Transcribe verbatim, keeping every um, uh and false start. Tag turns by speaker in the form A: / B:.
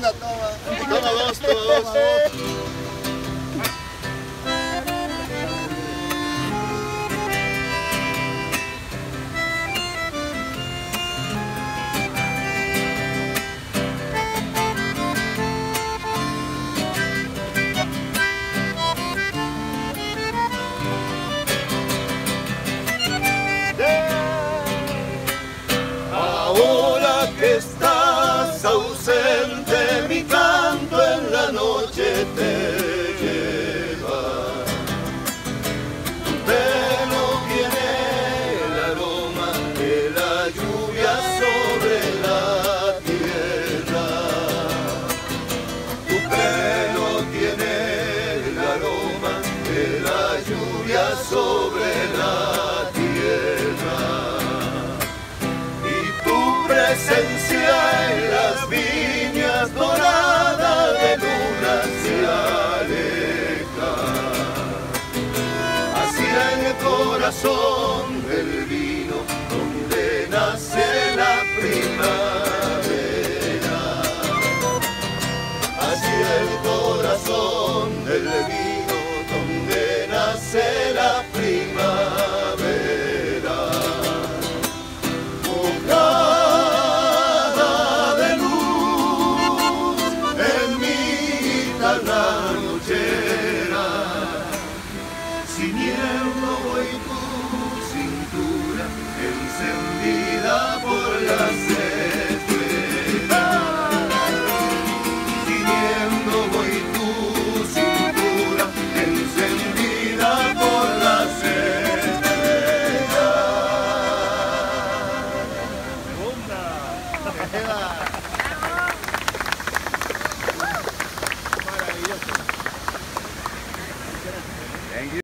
A: Una toma.
B: Toma dos, toma dos. Ahora que estás ausente, mi canto en la noche te lleva. Tu pelo tiene el aroma de la lluvia sobre la tierra. Tu pelo tiene el aroma de la lluvia sobre la tierra. Presencia en las viñas doradas de luna se aleja hacia el corazón del vino donde nace la primavera, hacia el corazón del vino donde nace la primavera. Ciñendo voy tu cintura, encendida por las estrellas. Ciñendo voy tu cintura, encendida por las estrellas.
A: Maravilloso.